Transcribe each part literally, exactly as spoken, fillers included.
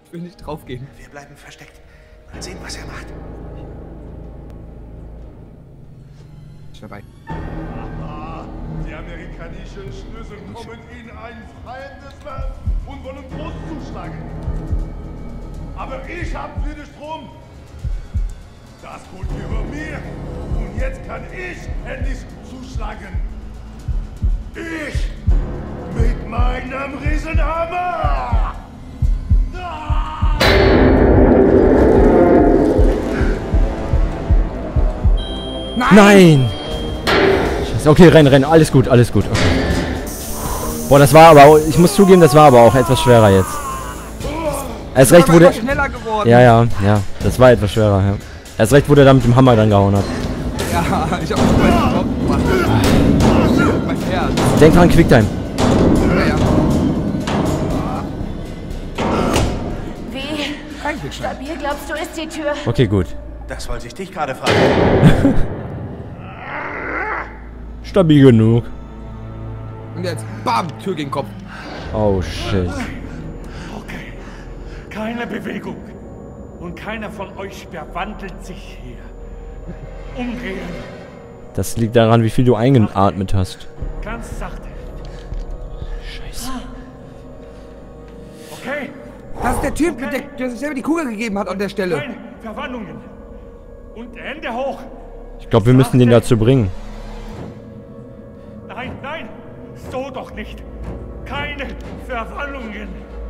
Ich will nicht draufgehen. Wir bleiben versteckt. Mal sehen, was er macht. Ich dabei. Ah, die amerikanischen Schlüssel kommen in ein fremdes Land und wollen Trost zuschlagen. Aber ich hab für den Strom. Das gut über mir. Und jetzt kann ich endlich zuschlagen. Ich mit meinem Riesenhammer. Ah! Nein! Nein! Scheiße. Okay, renn, renn. Alles gut, alles gut. Okay. Boah, das war aber auch, ich muss zugeben, das war aber auch etwas schwerer jetzt. Erst recht wurde... schneller geworden. Ja, ja, ja. Das war etwas schwerer, ja. Erst recht wurde er da mit dem Hammer dann gehauen hat. Ja, ich hab auch meinen Kopf gemacht. Mein Herz. Denk dran, Quicktime. Ja, ja. Wie Kein Quickstime. stabil glaubst du ist die Tür? Okay, gut. Das wollte ich dich gerade fragen. Stabil genug. Und jetzt, bam, Tür gegen Kopf. Oh, shit. Okay. Keine Bewegung. Und keiner von euch verwandelt sich hier. Umdrehen. Das liegt daran, wie viel du eingeatmet hast. Ganz sachte. Scheiße. Okay? Das ist der Typ, der, der sich selber die Kugel gegeben hat an der Stelle. Keine Verwandlungen. Und Hände hoch. Ich glaube, wir müssen den dazu bringen. Nein, nein. So doch nicht. Keine Verwandlungen.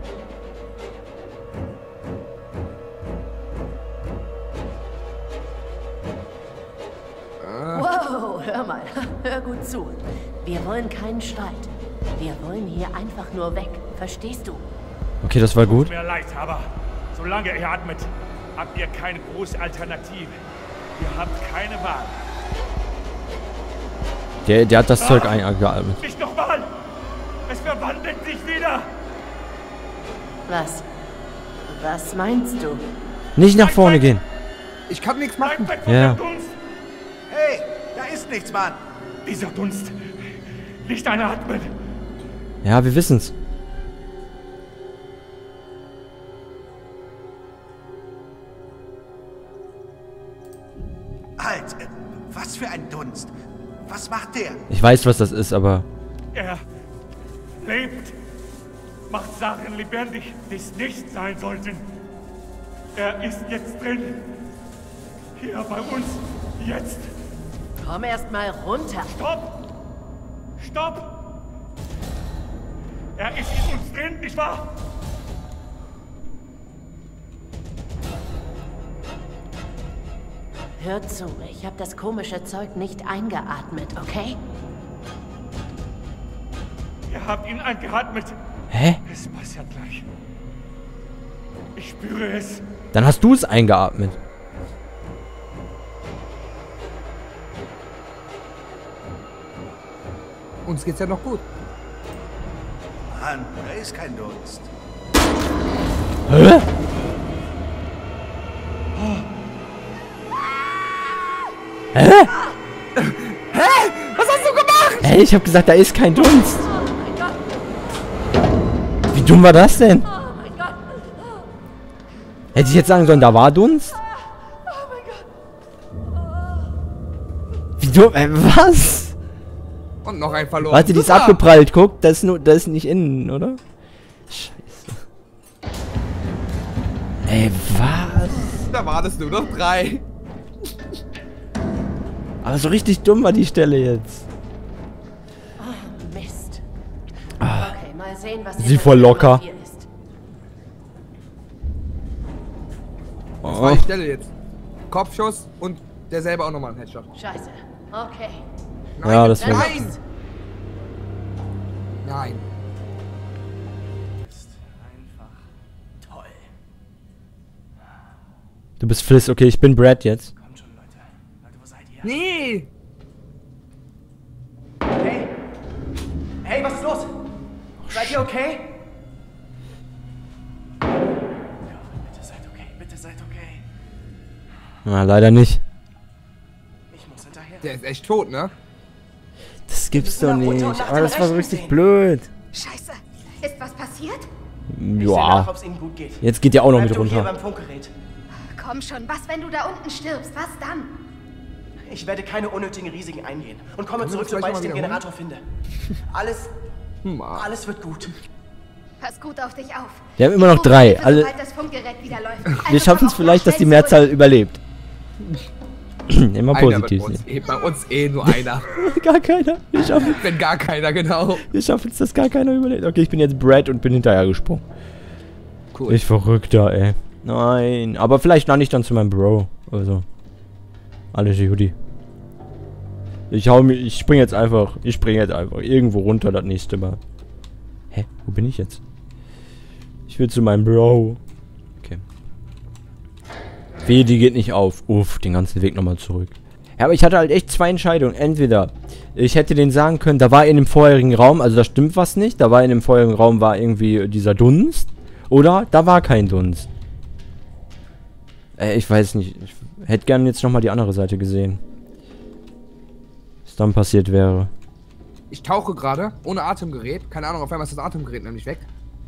Wow, hör mal, hör gut zu. Wir wollen keinen Streit. Wir wollen hier einfach nur weg. Verstehst du? Okay, das war gut. Tut mir leid, aber solange er atmet, habt ihr keine große Alternative. Ihr habt keine Wahl. Der, der hat das Zeug eingeatmet. Nicht nochmal! Es verwandelt sich wieder! Was? Was meinst du? Nicht nach vorne gehen. Ich kann nichts machen. Bleib weg von Ja. dem Dunst! Hey, da ist nichts, Mann. Dieser Dunst! Nicht einatmen! Ja, wir wissen's. Halt, äh, was für ein Dunst. Was macht der? Ich weiß, was das ist, aber... Er lebt! Macht Sachen lebendig, die es nicht sein sollten. Er ist jetzt drin. Hier bei uns. Jetzt. Komm erst mal runter. Stopp! Stopp! Er ist in uns drin, nicht wahr? Hör zu, ich habe das komische Zeug nicht eingeatmet, okay? Ihr habt ihn eingeatmet. Hä? Es passiert gleich. Ich spüre es. Dann hast du es eingeatmet. Uns geht's ja noch gut. Mann, da ist kein Dunst. Hä? Hä? Hä? Was hast du gemacht? Ey, ich hab gesagt, da ist kein Dunst. Oh mein Gott, Wie dumm war das denn? oh mein Gott, Hätte ich jetzt sagen sollen, da war Dunst? oh mein Gott. Wie dumm, äh, was? Und noch ein verloren. Warte, die ist Super. abgeprallt, guck, das ist nur, das ist nicht innen, oder? Scheiße. Ey, was? Da war das nur noch drei. Aber so richtig dumm war die Stelle jetzt. Oh, Mist. Okay, mal sehen, was Sie jetzt voll Nummer locker. vier ist. Das war Oh. die Stelle jetzt. Kopfschuss und der selber auch nochmal ein Headshot. Scheiße. Okay. Nein, Ja, das war- Nein! Nein. Ist einfach toll. Du bist Fliss, okay, ich bin Brad jetzt. Kommt schon, Leute. Leute, wo seid ihr? Nee! Hey! Hey, was ist los? Seid ihr okay? Bitte seid okay, bitte seid okay. Na, leider nicht. Ich muss hinterher. Der ist echt tot, ne? Das gibt's Wir doch müssen nach nicht. unten und nach Aber dem das war so Rechten richtig sehen. blöd. Scheiße. Ist was passiert? Ich sehe nach, Ja. ob es Ihnen gut geht. Jetzt geht ja auch noch Bleib mit du hier runter. beim Funkgerät. Komm schon, was, wenn du da unten stirbst? Was dann? Ich werde keine unnötigen Risiken eingehen und komme Können wir zurück, das vielleicht sobald ich mal den wiederholen? Generator finde. Alles, Hm, ah. alles wird gut. Pass gut auf dich auf. Wir haben immer noch drei. Alle, Sobald das Funkgerät wieder läuft. Also wir schaffen es vielleicht, dass die Mehrzahl überlebt. Immer Einer positiv wird sehen. uns, eh, bei uns eh nur einer. Gar keiner. Wir schaffen Wenn gar keiner, genau. wir schaffen es, dass gar keiner überlebt. Okay, ich bin jetzt Brad und bin hinterher gesprungen. Cool. Ich verrückter, ey. Nein. Aber vielleicht lande ich dann zu meinem Bro. Also. Alles Judy. Ich hau mir. Ich spring jetzt einfach. Ich spring jetzt einfach irgendwo runter das nächste Mal. Hä? Wo bin ich jetzt? Ich will zu meinem Bro. Okay. Wehe, die geht nicht auf. Uff, den ganzen Weg nochmal zurück. Ja, aber ich hatte halt echt zwei Entscheidungen. Entweder ich hätte denen sagen können, da war in dem vorherigen Raum, also da stimmt was nicht, da war in dem vorherigen Raum war irgendwie dieser Dunst. Oder da war kein Dunst. Äh, ich weiß nicht. Ich hätte gerne jetzt nochmal die andere Seite gesehen. Was dann passiert wäre. Ich tauche gerade, ohne Atemgerät. Keine Ahnung, auf einmal ist das Atemgerät nämlich weg.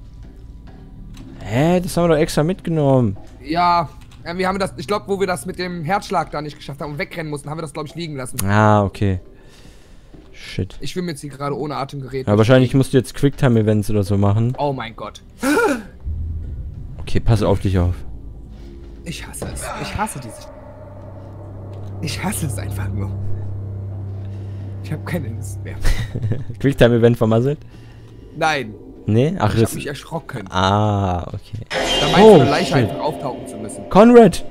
Hä? Das haben wir doch extra mitgenommen. Ja, ja wir haben das, ich glaube, wo wir das mit dem Herzschlag da nicht geschafft haben und wegrennen mussten, haben wir das, glaube ich, liegen lassen. Ah, okay. Shit. Ich schwimme jetzt hier gerade ohne Atemgerät. Ja, wahrscheinlich musst du jetzt Quicktime-Events oder so machen. Oh mein Gott. Okay, pass auf dich auf. Ich hasse es. Ich hasse dieses... Ich hasse es einfach nur. Ich habe keine Lust mehr. Quicktime-Event vermasselt? Nein. Nee? Ach, Ich habe ist... mich erschrocken. Ah, okay. Da meinst Oh, du, eine Leiche shit. einfach auftauchen zu müssen. Conrad!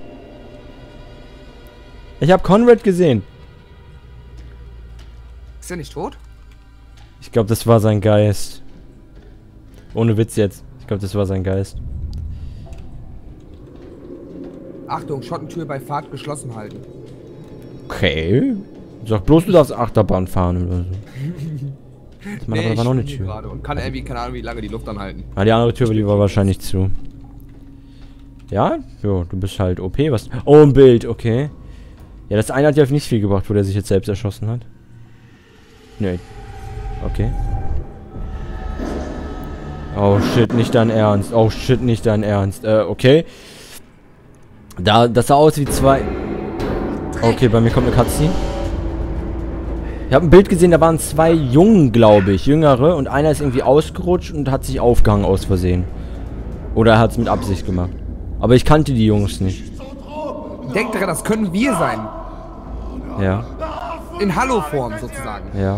Ich habe Conrad gesehen. Ist er nicht tot? Ich glaube, das war sein Geist. Ohne Witz jetzt. Ich glaube, das war sein Geist. Achtung, Schottentür bei Fahrt geschlossen halten. Okay. Sag bloß, du darfst Achterbahn fahren oder so. Das nee, aber da war noch eine schwimme Tür. gerade und kann irgendwie, keine Ahnung, wie lange die Luft anhalten. Ah, die andere Tür, die war wahrscheinlich zu. Ja? Jo, du bist halt O P. Was? Oh, ein Bild, okay. Ja, das eine hat ja nicht viel gebracht, wo der sich jetzt selbst erschossen hat. Nee. Okay. Oh shit, nicht dein Ernst. Oh shit, nicht dein Ernst. Äh, okay. Da, das sah aus wie zwei... Okay, bei mir kommt eine Cutscene. Ich habe ein Bild gesehen, da waren zwei Jungen, glaube ich, Jüngere. Und einer ist irgendwie ausgerutscht und hat sich aufgehangen aus Versehen. Oder er hat es mit Absicht gemacht. Aber ich kannte die Jungs nicht. Denkt daran, das können wir sein. Ja, In Hallo-Form sozusagen. ja.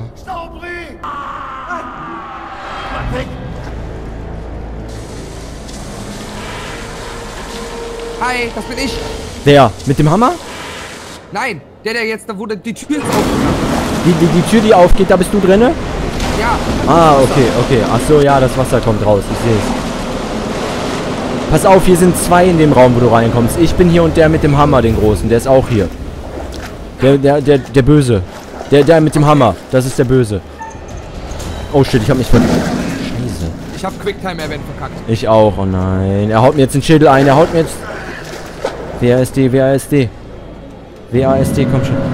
Hi, das bin ich. Wer? Mit dem Hammer? Nein, der, der jetzt, da wurde die Tür jetzt aufgegangen. Die, die, die Tür, die aufgeht, da bist du drinne? Ja, Ah, okay, okay. Ach so, ja, das Wasser kommt raus. Ich sehe es. Pass auf, hier sind zwei in dem Raum, wo du reinkommst. Ich bin hier und der mit dem Hammer, den großen. Der ist auch hier. Der, der, der, der Böse. Der, der mit dem Hammer. Das ist der Böse. Oh shit, ich hab mich ver... Scheiße. ich hab Quicktime-Event verkackt. Ich auch, oh nein. Er haut mir jetzt den Schädel ein, er haut mir jetzt... W A S D, W A S D. W A S D, komm schon.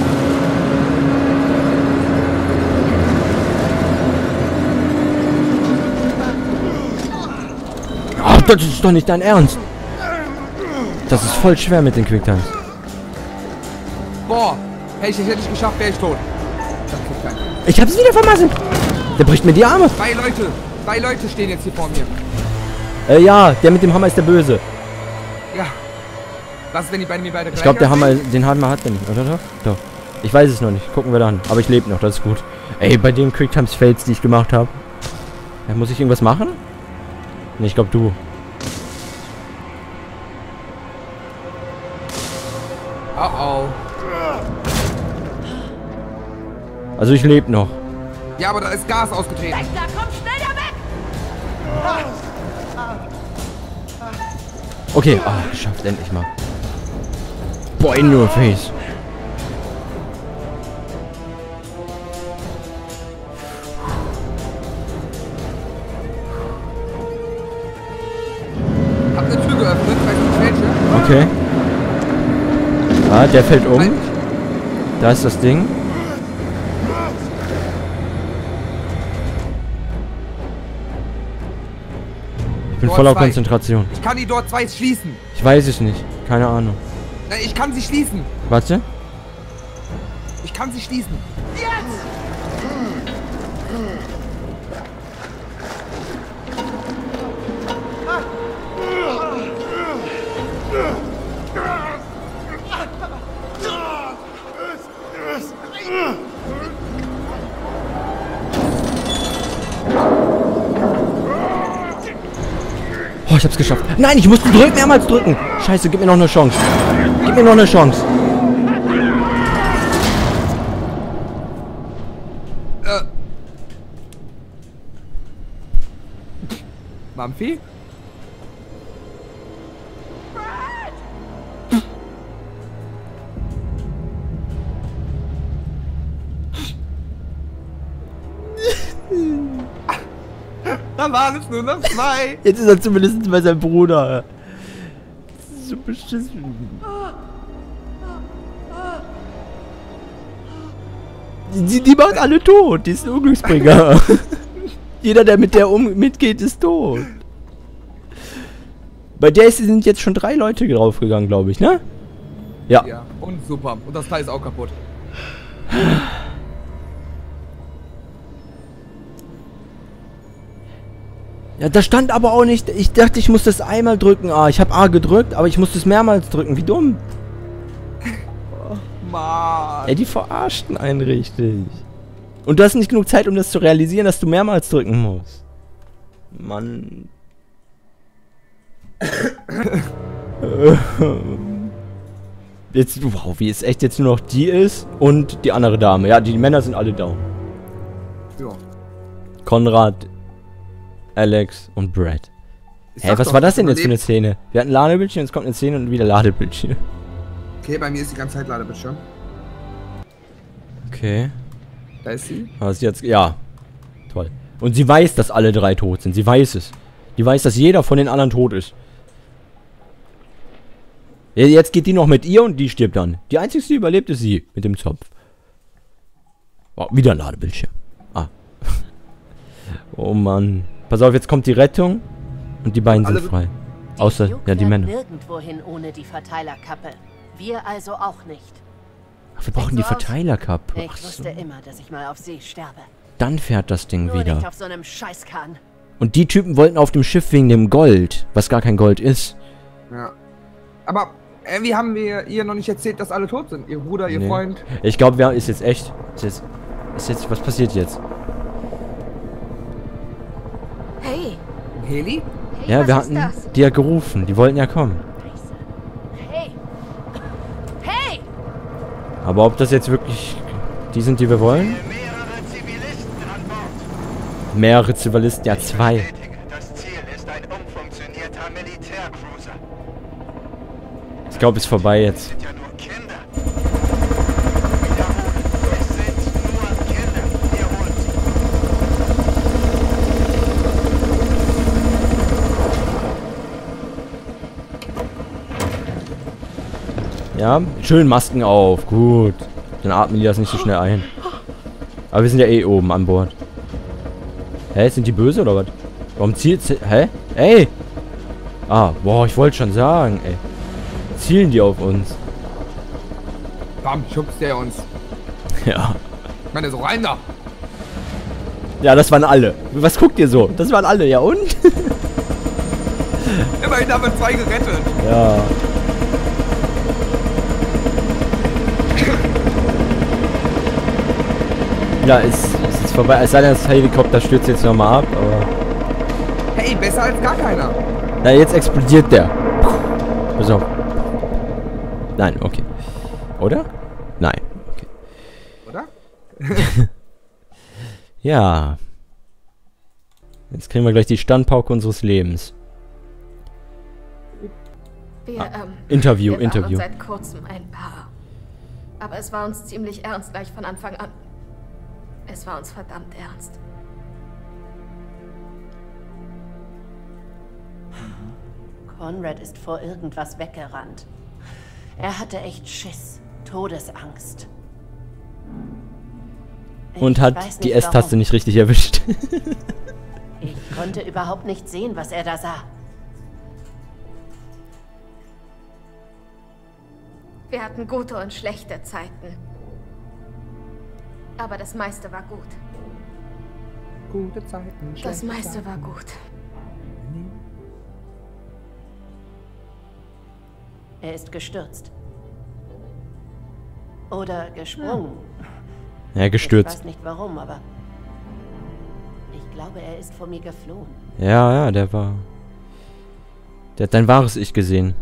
Ach, das ist doch nicht dein Ernst. Das ist voll schwer mit den Quicktimes. Boah, hey, ich hätte ich geschafft, wäre ich tot. Das Quicktime. Ich hab's wieder vermasselt. Der bricht mir die Arme. Zwei Leute, zwei Leute stehen jetzt hier vor mir. Äh, ja, der mit dem Hammer ist der Böse. Ja. Was ist, wenn die beiden mir beide gleich Ich glaube, der aussehen? Hammer, den Hammer hat er nicht, oder doch? Doch. Ich weiß es noch nicht. Gucken wir dann. Aber ich lebe noch, das ist gut. Ey, bei den Quicktimes-Fails, die ich gemacht habe. Ja, muss ich irgendwas machen? Ne, ich glaube du. Oh oh. Also ich lebe noch. Ja, aber da ist Gas ausgetreten. Da komm schnell da weg! Okay, ah, geschafft, endlich mal. Boah, in your face. Hab eine Tür geöffnet, weiß nicht welche. Okay. Ah, der fällt um. Halt. Da ist das Ding. Ich bin Tor voller zwei. Konzentration. Ich kann die Tor zwei schließen. Ich weiß es nicht. Keine Ahnung. Nein, ich kann sie schließen. Warte. Ich kann sie schließen. Oh, ich hab's geschafft. Nein, ich musste drücken, mehrmals drücken. Scheiße, gib mir noch eine Chance. Gib mir noch eine Chance. Äh. Mampfi? Da waren es nur noch zwei. Jetzt ist er zumindest bei seinem Bruder. Das ist so beschissen. Die, die macht alle tot. Die ist ein Unglücksbringer. Jeder, der mit der um mitgeht, ist tot. Bei der sind jetzt schon drei Leute draufgegangen, glaube ich, ne? Ja. Ja, und super. Und das Teil ist auch kaputt. Ja, da stand aber auch nicht. Ich dachte, ich muss das einmal drücken. Ah, ich habe A gedrückt, aber ich musste es mehrmals drücken. Wie dumm. Mann. Ey, die verarschten einen richtig. Und du hast nicht genug Zeit, um das zu realisieren, dass du mehrmals drücken musst. Mann. Jetzt, wow, wie es echt jetzt nur noch die ist und die andere Dame. Ja, die Männer sind alle down. Ja. Konrad, Alex und Brad. Ich Hä, sag was doch, war das denn das jetzt für eine Szene? Wir hatten Ladebildschirm, jetzt kommt eine Szene und wieder Ladebildschirm. Okay, bei mir ist die ganze Zeit Ladebildschirm. Okay. Da ist sie. Was jetzt? Ja. Toll. Und sie weiß, dass alle drei tot sind. Sie weiß es. Die weiß, dass jeder von den anderen tot ist. Ja, jetzt geht die noch mit ihr und die stirbt dann. Die einzige, die überlebt, ist sie. Mit dem Zopf. Oh, wieder ein Ladebildschirm. Ah. Oh Mann. Pass auf, jetzt kommt die Rettung. Und die beiden sind Alle- frei. Außer, Duke ja, die fährt Männer. nirgendwohin ohne die Verteilerkappe. Wir also auch nicht. Ach, wir brauchen die so aus. Verteilerkappe. Ich Ach so. wusste immer, dass ich mal auf See sterbe. Dann fährt das Ding Nur nicht wieder. auf so einem Scheißkahn. Und die Typen wollten auf dem Schiff wegen dem Gold. Was gar kein Gold ist. Ja. Aber irgendwie haben wir ihr noch nicht erzählt, dass alle tot sind. Ihr Bruder, ihr Nee. Freund. Ich glaube, wer ist jetzt echt? Ist jetzt, ist jetzt, was passiert jetzt? Hey, Heli? hey, Ja, was wir ist hatten das? die ja gerufen. Die wollten ja kommen. Hey! Hey! Aber ob das jetzt wirklich die sind, die wir wollen? Mehrere Zivilisten an Bord. Mehrere Zivilisten, ja zwei. Bestätige, das Ziel ist ein umfunktionierter Militärcruiser. Ich glaube, ist vorbei jetzt. Es sind ja nur Kinder. Wiederhole, es sind nur Kinder. Ihr holt sie. Ja, schön Masken auf. Gut. Dann atmen die das nicht so schnell ein. Aber wir sind ja eh oben an Bord. Hä, sind die böse oder was? Warum zielt sie... Hä? Ey! Ah, boah, ich wollte schon sagen, ey. Zielen die auf uns? Bam, schubst der uns. Ja. Ich meine, so rein da. Ja, das waren alle. Was guckt ihr so? Das waren alle, ja und? Immerhin haben wir zwei gerettet. Ja. Ja, ist, ist jetzt vorbei. Es sei denn, das Helikopter stürzt jetzt nochmal ab, aber... Hey, besser als gar keiner. Na, jetzt explodiert der. Pass auf. Nein, okay. Oder? Nein, okay. Oder? Ja. Jetzt kriegen wir gleich die Standpauke unseres Lebens. Wir, ähm, Interview, wir waren Interview. seit kurzem ein Paar. Aber es war uns ziemlich ernst gleich von Anfang an. Es war uns verdammt ernst. Konrad ist vor irgendwas weggerannt. Er hatte echt Schiss. Todesangst. Ich Und hat weiß die nicht, S-Taste warum. nicht richtig erwischt. Ich konnte überhaupt nicht sehen, was er da sah. Wir hatten gute und schlechte Zeiten. Aber das meiste war gut. Gute Zeiten, Das schlechte meiste Zeiten. war gut. Er ist gestürzt. Oder gesprungen. Ja, Ich gestürzt. weiß nicht warum, aber ich glaube, er ist vor mir geflohen. Ja, ja, der war... Der hat dein wahres Ich gesehen.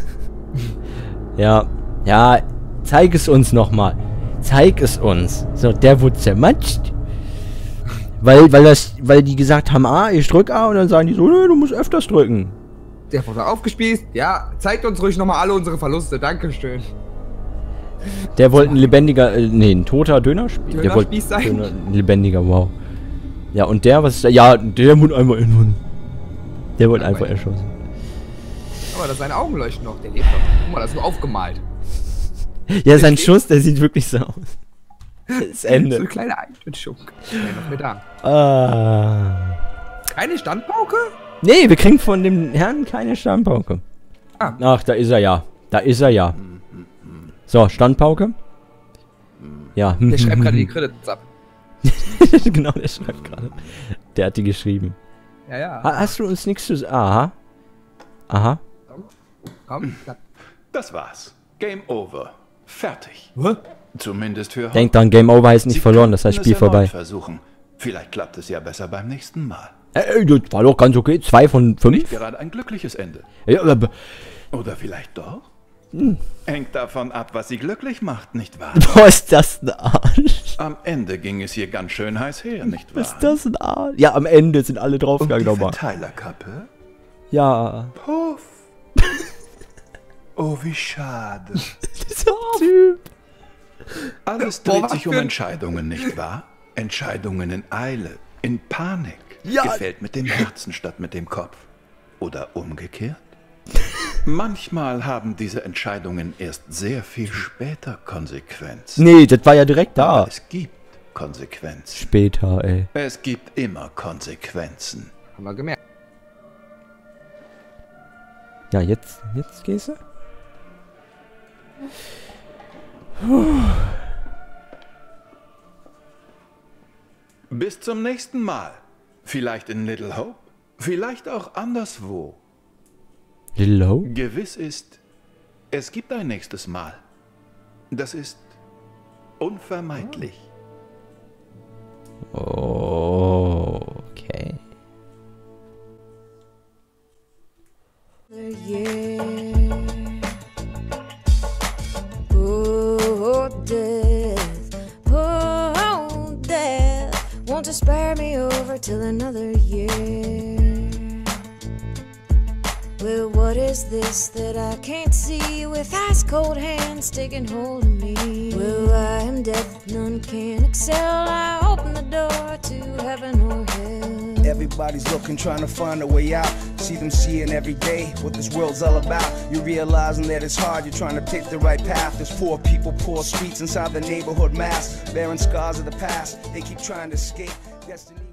Ja, ja, zeig es uns nochmal. Zeig es uns. So, der wurde zermatscht. Weil, weil das, weil die gesagt haben, ah, ich drück A und dann sagen die so, nö, du musst öfters drücken. Der wurde aufgespießt. Ja, zeigt uns ruhig nochmal alle unsere Verluste. Dankeschön. Der wollte ein lebendiger, äh, nee, ein toter Dönerspieß. Der wollte Dönerspieß sein? Döner, ein lebendiger, wow. Ja, und der, was ist da? Ja, der wurde einfach in Der wurde einfach erschossen. Aber das seine Augen leuchten noch. Der lebt noch. Guck mal, das ist nur aufgemalt. Ja, sein Schuss, der sieht wirklich so aus. Das So eine Ende. kleine Einschnittschunk. Ja, noch mit da. Ah. Keine Standpauke? Nee, wir kriegen von dem Herrn keine Standpauke. Ah. Ach, da ist er ja. Da ist er ja. So, Standpauke. Ja. Der schreibt gerade die Credits ab. Genau, der schreibt gerade. Der hat die geschrieben. Ja, ja. Ha- Hast du uns nichts zu sagen? Aha. Aha. Komm. Da. Das war's. Game over. Fertig. Hä? Zumindest für Denk dran, Game Over heißt nicht Sie verloren, das heißt könnten Spiel es erneut vorbei. Versuchen. Vielleicht klappt es ja besser beim nächsten Mal. Ey, das war doch ganz okay. Zwei von Nicht fünf? gerade ein glückliches Ende. Ja, aber... Oder vielleicht doch? Hm. Hängt davon ab, was sie glücklich macht, nicht wahr? Boah, ist das ein Arsch. Am Ende ging es hier ganz schön heiß her, nicht wahr? Ist das ein Arsch? Ja, am Ende sind alle Und draufgegangen die nochmal. Verteilerkappe? Ja. Puff. Oh, wie schade. Dieser Typ. Alles Boah, dreht was sich um für ein- Entscheidungen, nicht wahr? Entscheidungen in Eile, in Panik. Ja. Gefällt mit dem Herzen statt mit dem Kopf. Oder umgekehrt? Manchmal haben diese Entscheidungen erst sehr viel später Konsequenzen. Nee, das war ja direkt da. Aber es gibt Konsequenzen. Später, ey. Es gibt immer Konsequenzen. Haben wir gemerkt. Ja, jetzt, jetzt gehst du? Bis zum nächsten Mal. Vielleicht in Little Hope, vielleicht auch anderswo. Little Low? Gewiss ist, es gibt ein nächstes Mal. Das ist unvermeidlich. Oh, okay. Yeah. Oh, death. Oh, death. Won't you spare me over till another year? Well, what is this that I can't see with ice cold hands taking hold of me? Well, I am death, none can excel. I open the door to heaven or hell. Everybody's looking, trying to find a way out. See them seeing every day what this world's all about. You're realizing that it's hard, you're trying to pick the right path. There's poor people, poor streets inside the neighborhood mass, bearing scars of the past. They keep trying to escape destiny.